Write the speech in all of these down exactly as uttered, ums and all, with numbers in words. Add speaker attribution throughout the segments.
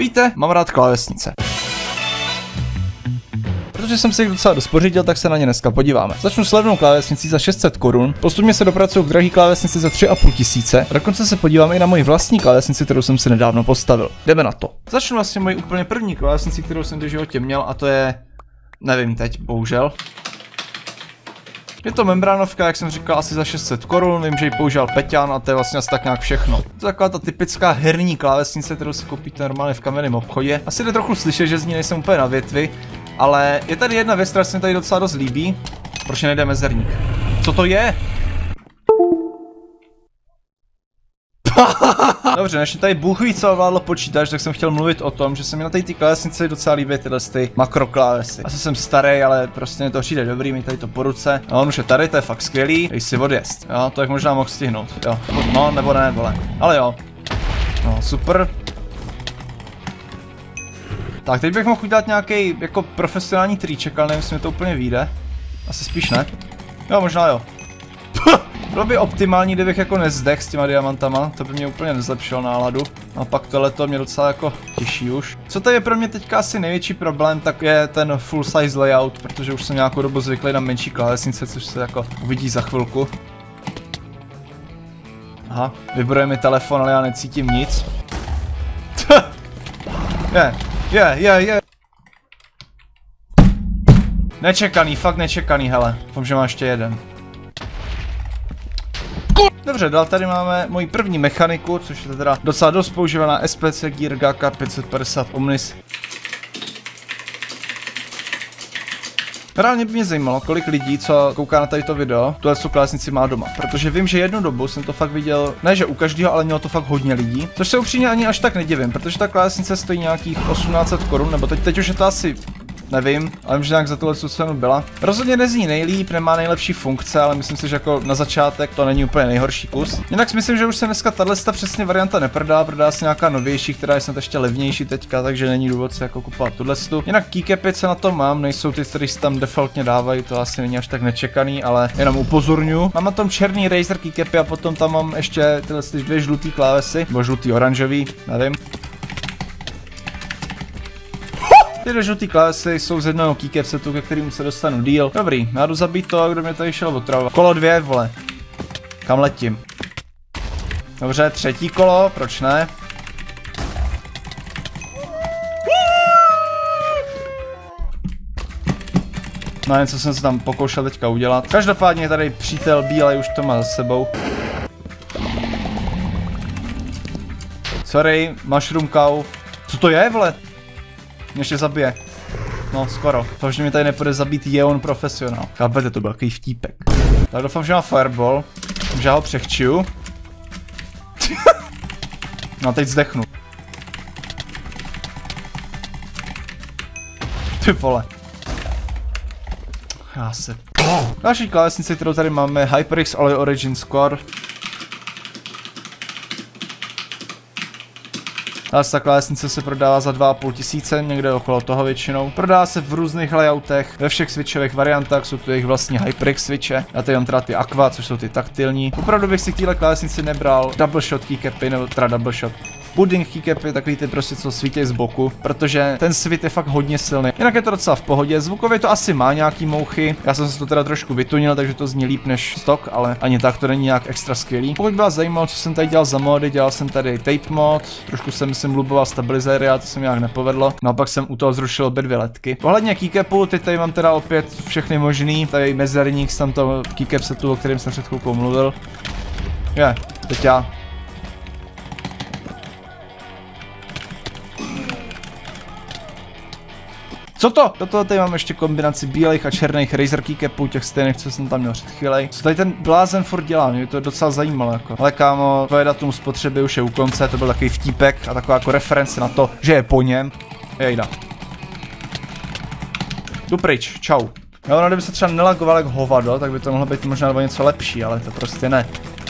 Speaker 1: Víte, mám rád klávesnice. Protože jsem si jich docela dost pořídil, tak se na ně dneska podíváme. Začnu s levnou klávesnicí za šest set korun, postupně se dopracuju k drahý klávesnici za tři a půl tisíce, a dokonce se podíváme i na moji vlastní klávesnici, kterou jsem si nedávno postavil. Jdeme na to. Začnu vlastně moji úplně první klávesnici, kterou jsem v životě měl, a to je... nevím teď, bohužel. Je to membránovka, jak jsem říkal, asi za šest set korun, vím, že ji používal Peťan a to je vlastně asi tak nějak všechno. To je taková ta typická herní klávesnice, kterou si koupíte normálně v kamenném obchodě. Asi jde trochu slyšet, že z ní nejsem úplně na větvi, ale je tady jedna věc, která se mi tady docela dost líbí. Proč nejde mezerník? Co to je? Dobře, než tady Bůh ví, co ovládlo počítač, tak jsem chtěl mluvit o tom, že se mi na té klávesnici docela líbí tyhle ty makroklávesy. Asi jsem starý, ale prostě mi to přijde dobrý, mít tady to po ruce. No, on už je tady, to je fakt skvělý, dej si odjezd. Jo, to jak možná mohl stihnout, jo. No, nebo ne, vole. Ale jo. No, super. Tak, teď bych mohl udělat nějaký jako profesionální triček, ale nevím, jestli mi to úplně vyjde. Asi spíš ne. Jo, možná jo. Bylo by optimální, kdybych jako nezdech s těma diamantama, to by mě úplně nezlepšilo náladu. A pak tohleto mě docela jako těší už. Co to je pro mě teďka asi největší problém, tak je ten full size layout, protože už jsem nějakou dobu zvyklý na menší klávesnice, což se jako uvidí za chvilku. Aha, vybruje mi telefon, ale já necítím nic. Je, je, je, je. Nečekaný, fakt nečekaný, hele. Doufám, že má ještě jeden. Dobře, dál tady máme moji první mechaniku, což je teda docela dost používaná S P C Gear G K pět set padesát Omnis. Reálně by mě zajímalo, kolik lidí, co kouká na tady to video, tuhle klávesnici má doma. Protože vím, že jednu dobu jsem to fakt viděl, ne že u každého, ale mělo to fakt hodně lidí. Což se upřímně ani až tak nedivím, protože ta klávesnice stojí nějakých osmnáct set korun, nebo teď, teď už je to asi... nevím, ale vím, že nějak za tuhle cenu byla. Rozhodně nezní nejlíp, nemá nejlepší funkce, ale myslím si, že jako na začátek to není úplně nejhorší kus. Jinak si myslím, že už se dneska tato přesně varianta neprodá, prodá se nějaká novější, která je snad ještě levnější teďka, takže není důvod se jako kupovat tuhle. Jinak keycapy, co na to mám, nejsou ty, které se tam defaultně dávají, to asi není až tak nečekaný, ale jenom upozorňuji. Mám na tom černý Razer keycapy a potom tam mám ještě tyhle dvě žlutý klávesy, nebo žlutý oranžový, nevím. Tyhle žlutý klávesy jsou z jednoho keycap setu, ke kterým se dostanu díl. Dobrý, já jdu zabít to, kdo mě tady šel otravovat. Kolo dvě, vole. Kam letím? Dobře, třetí kolo, proč ne? No něco jsem se tam pokoušel teďka udělat. Každopádně tady přítel bílej už to má za sebou. Sorry, mushroom cow. Co to je, vole? Mě ještě zabije. No, skoro. To, že mě tady nepůjde zabít, je on profesionál. Chápete, to byl takový vtípek. Tak doufám, že má fireball. Že já ho přechčiju. No, teď zdechnu. Ty vole. Já se... Další klávesnici, kterou tady máme, HyperX Alloy Origin Score. Ale ta klávesnice se prodává za dva a půl tisíce, někde okolo toho většinou. Prodává se v různých layoutech, ve všech switchových variantách, jsou tu jejich vlastní HyperX switche. Já tady mám teda ty Aqua, což jsou ty taktilní. Opravdu bych si k téhle klávesnici nebral double shot keycapy, nebo teda double shot. Pudding keycapy, takový ty prostě, co svítí z boku, protože ten svit je fakt hodně silný. Jinak je to docela v pohodě, zvukově to asi má nějaký mouchy. Já jsem se to teda trošku vytunil, takže to zní líp než stock, ale ani tak to není nějak extra skvělý. Pokud vás zajímalo, co jsem tady dělal za mody, dělal jsem tady tape mod, trošku jsem si luboval stabilizéry, a to se mi nějak nepovedlo. No a pak jsem u toho zrušil obě dvě ledky. Ohledně keycapu, teď tady mám teda opět všechny možný, tady mezerník z tamto keycap setu, o kterém jsem před chvilkou mluvil. Je, teď já. Co to? Toto tady mám ještě kombinaci bílých a černých Razer keycapů, těch stejných, co jsem tam měl před chvílej. Co tady ten blázen furt dělá, mě to docela zajímalo jako. Ale kámo, tvoje datum spotřeby už je u konce, to byl takový vtípek a taková jako reference na to, že je po něm. Jejda. Jdu pryč, čau. Jo, no kdyby se třeba nelagoval jak hovado, tak by to mohlo být možná nebo něco lepší, ale to prostě ne.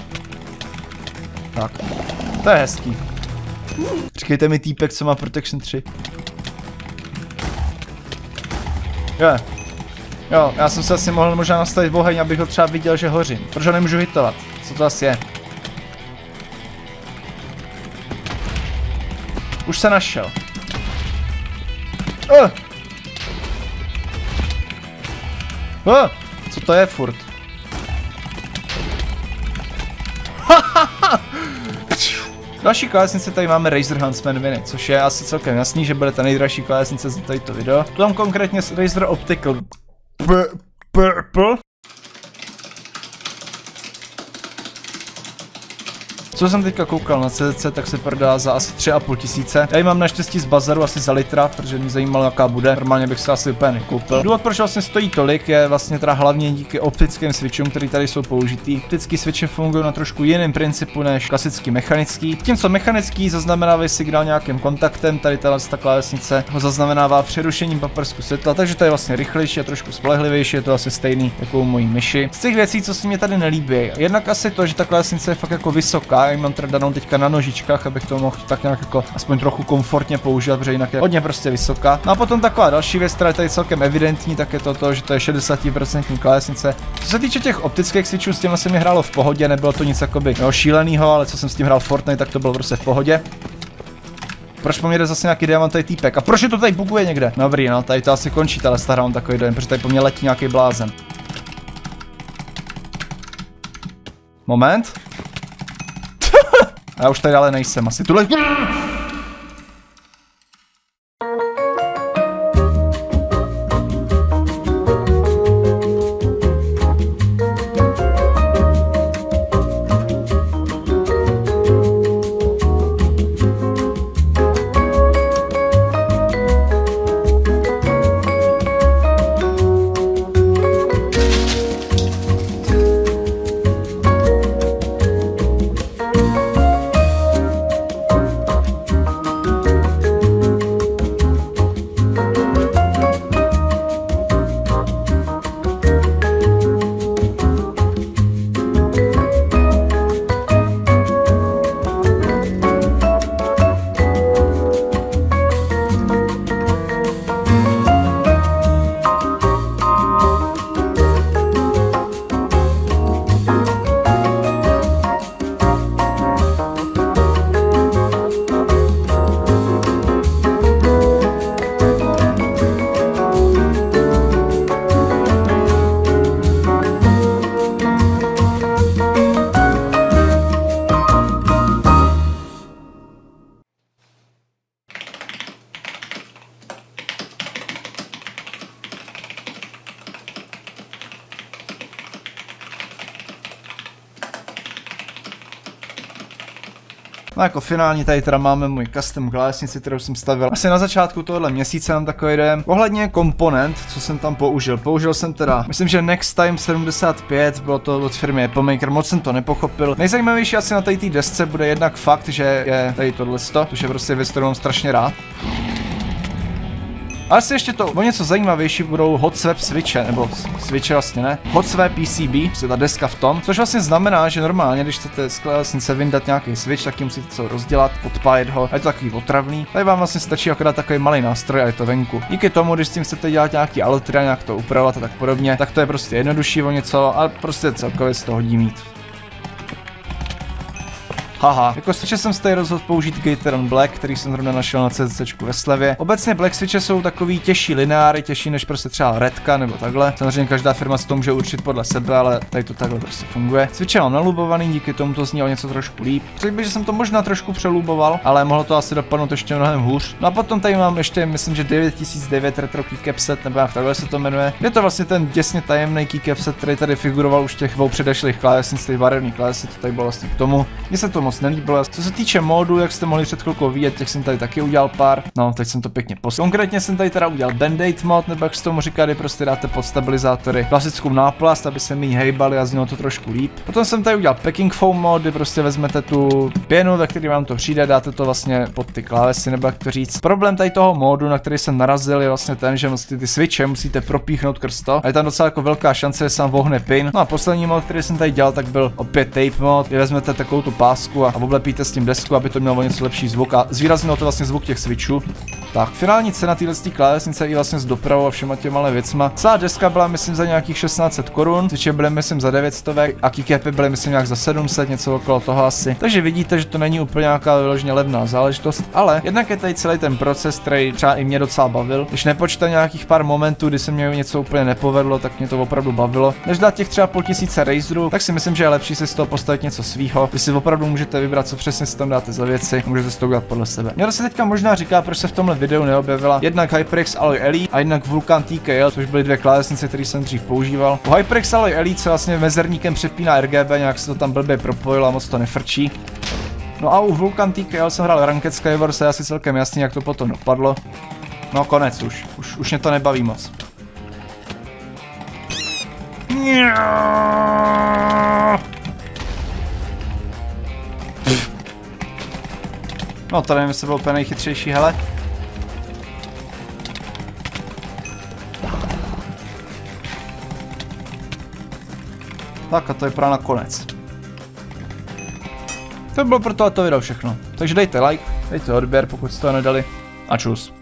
Speaker 1: Tak, to je hezký. Říkejte mi týpek, co má Protection tři. Jo. Jo, já jsem se asi mohl možná nastavit oheň, abych ho třeba viděl, že hořím. Proč ho nemůžu hitovat? Co to asi je? Už se našel. Uh. Uh. Co to je furt? Další klávesnice tady máme Razer Huntsman Mini, což je asi celkem jasný, že bude ta nejdražší klávesnice za tady to video. Potom konkrétně Razer Optical Purple. Co jsem teďka koukal na C Z C, tak se prodá za asi tři a půl tisíce. Já ji mám naštěstí z bazaru asi za litra, protože mě zajímalo, jaká bude. Normálně bych se asi úplně nekoupil. Důvod, proč vlastně stojí tolik, je vlastně teda hlavně díky optickým switchům, které tady jsou použitý. Optický switche fungují na trošku jiném principu než klasický mechanický. Tím, co mechanický zaznamenávají signál nějakým kontaktem, tady ta klávesnice ho zaznamenává přerušením paprsku světla, takže to je vlastně rychlejší a trošku spolehlivější, je to asi stejný jako u mojí myši. Z těch věcí, co se mi tady nelíbí, jednak asi to, že ta klávesnice je fakt jako vysoká. Já mám teda danou teďka na nožičkách, abych to mohl tak nějak jako aspoň trochu komfortně používat, protože jinak je hodně prostě vysoká. No a potom taková další věc, která je tady celkem evidentní, tak je to to, že to je šedesát procent klávesnice. Co se týče těch optických switchů, s těmi se mi hrálo v pohodě, nebylo to nic jakoby no, šílenýho, ale co jsem s tím hrál Fortnite, tak to bylo prostě v pohodě. Proč po mě jde zase nějaký diamantový týpek? A proč je to tady buguje někde? Dobrý, no, tady to asi končí, ale stará on takový dojem, protože tady po mně letí nějaký blázen. Moment. Já už tady dále nejsem, asi tuhle... No jako finální tady teda máme můj custom klávesnici, kterou jsem stavil asi na začátku tohohle měsíce, nám takový den. Ohledně komponent, co jsem tam použil. Použil jsem teda, myslím, že Next Time sedmdesát pět, bylo to od firmy Apple Maker, moc jsem to nepochopil. Nejzajímavější asi na té desce bude jednak fakt, že je tady tohleto, což je prostě věc, kterou mám strašně rád. A asi ještě to o něco zajímavější budou hot swap switche, nebo switche vlastně ne, hot swap P C B, je ta deska v tom, což vlastně znamená, že normálně, když chcete z klávesnice vyndat nějaký switch, tak ji musíte co rozdělat, odpájet ho, a je to takový otravný. Tady vám vlastně stačí akorát takový malý nástroj a je to venku. Díky tomu, když s tím chcete dělat nějaký alotry, nějak to upravovat a tak podobně, tak to je prostě jednodušší o něco a prostě celkově se to hodí mít. Haha, jako switche jsem se tady rozhodl použít Gateron Black, který jsem zrovna našel na CZCčku ve slevě. Obecně Black switche jsou takový těžší lineáry, těžší než prostě třeba Redka nebo takhle. Samozřejmě každá firma si to může určit podle sebe, ale tady to takhle prostě funguje. Switche mám nalubovaný, díky tomu to zní o něco trošku líp. Řekl bych, že jsem to možná trošku přeluboval, ale mohlo to asi dopadnout ještě mnohem hůř. No a potom tady mám ještě, myslím, že devět tisíc devět retro keycap set, nebo jak takhle se to jmenuje. Je to vlastně ten děsně tajemný keycap set, který tady figuroval už těch dvou předešlých klávesnic, těch barevných klávesnic, to tady bylo vlastně k tomu. Mně se to moc nelíbilo. Co se týče módu, jak jste mohli před chvilkou vidět, těch jsem tady taky udělal pár. No, teď jsem to pěkně poslal. Konkrétně jsem tady teda udělal band-aid mod, nebo jak se tomu říká, kdy prostě dáte pod stabilizátory klasickou náplast, aby se méně hejbali a znělo to trošku líp. Potom jsem tady udělal packing foam mod, kdy prostě vezmete tu pěnu, ve který vám to přijde, dáte to vlastně pod ty klávesy, nebo jak to říct. Problém tady toho módu, na který jsem narazil, je vlastně ten, že vlastně ty switche musíte propíchnout krz to. A je tam docela jako velká šance, že se vám vohne pin. No a poslední mod, který jsem tady dělal, tak byl opět tape mod, kdy vezmete takovou tu pásku a oblepíte s tím desku, aby to mělo něco lepší zvuk a zvýraznilo to vlastně zvuk těch switchů. Tak, finální cena téhle klávesnice i vlastně s dopravou a všema těma věcma. Celá deska byla myslím za nějakých šestnáct set korun, switche byly myslím za devět set a keycapy byly myslím nějak za sedm set, něco okolo toho asi. Takže vidíte, že to není úplně nějaká vyloženě levná záležitost, ale jednak je tady celý ten proces, který třeba i mě docela bavil. Když nepočítám nějakých pár momentů, kdy se mě něco úplně nepovedlo, tak mě to opravdu bavilo. Než dát těch třeba půl tisíce razerů, tak si myslím, že je lepší si z toho postavit něco svýho. Vy si opravdu můžete vybrat, co přesně si tam dáte za věci, můžete si to udělat podle sebe. Mě se teďka možná říká, proč se v tomhle videu neobjevila jednak HyperX Alloy Elite a jednak Vulcan T K L, což byly dvě klávesnice, které jsem dřív používal. U HyperX Alloy Elite se vlastně mezerníkem přepíná R G B, nějak se to tam blbě propojilo a moc to nefrčí. No a u Vulcan T K L jsem hrál Ranked Skywars a asi celkem jasný, jak to potom dopadlo. No konec už, už, už mě to nebaví moc. No to nevím, jestli byl úplně nejchytřejší, hele. Tak a to je právě nakonec. To bylo pro tohleto video všechno. Takže dejte like, dejte odběr, pokud jste to nedali. A čus.